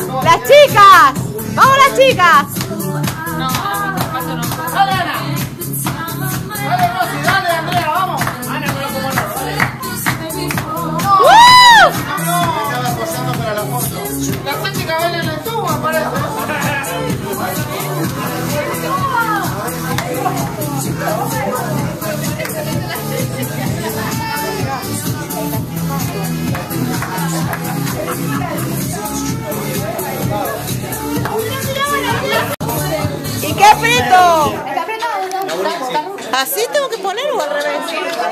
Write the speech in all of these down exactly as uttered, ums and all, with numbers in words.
¡Las chicas! ¡Vamos las chicas! No, paso no. ¡Dale, Ana! ¡Dale, Rosy! ¡Dale, Andrea! ¡Vamos! Ana, pero como no, dale. ¡Woo! No, estaba posando para la foto. La chica baila en el tubo, parece. ¿Y qué aprieto? ¿Está apretado? ¿Así tengo que poner o al revés?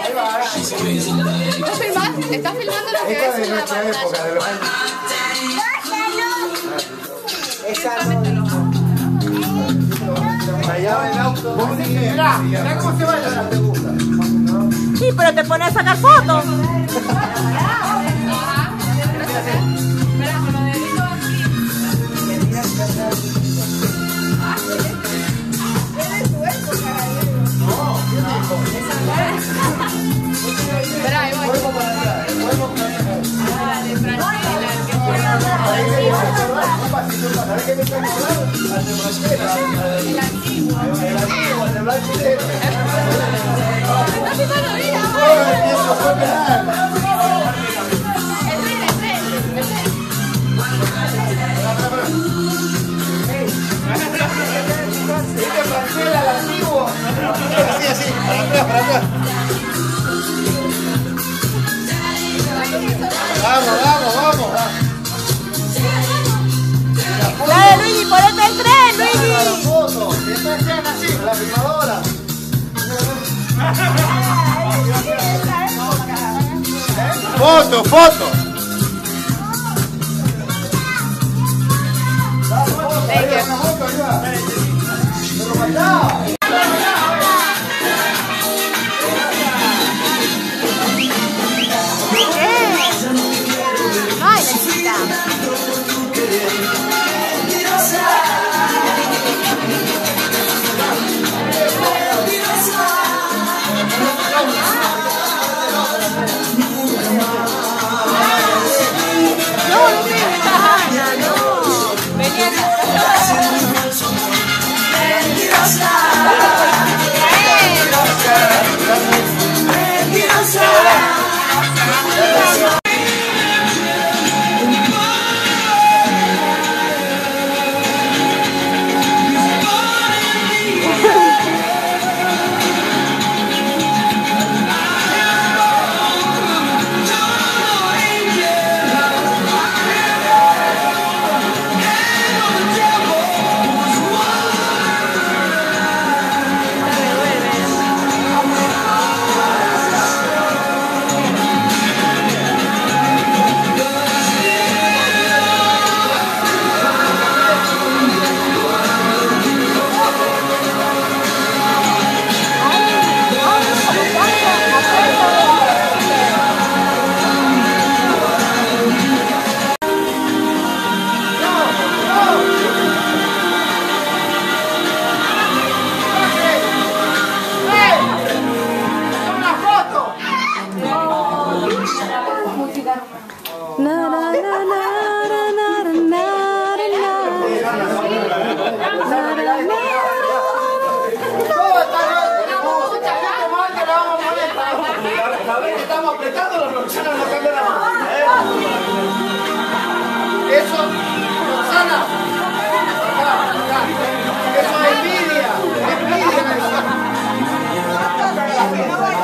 ¿Estás filmando? ¿Estás filmando lo que Esta es de una nuestra época, pantalla? de los años. Allá va el auto. Mirá, mirá cómo se baila. ¿Te gusta? Sí, pero te pones a sacar fotos. Esperá, ahí voy. Así, así, para atrás, para atrás. Vamos, vamos, vamos. Dale, Luigi, ponete el tren, Luigi. La foto, después sean así, la filmadora. Foto, foto. Ay, la chica. No, no me no. Venía Estamos apretando los Roxana, no cambia la mano. Eso, Roxana. Acá, acá. Eso es envidia. Envidia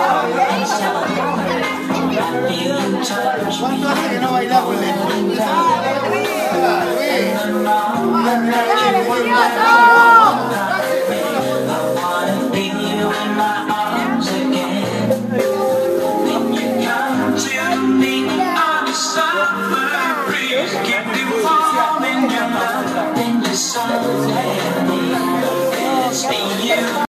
eso. ¿Cuánto hace que no bailamos?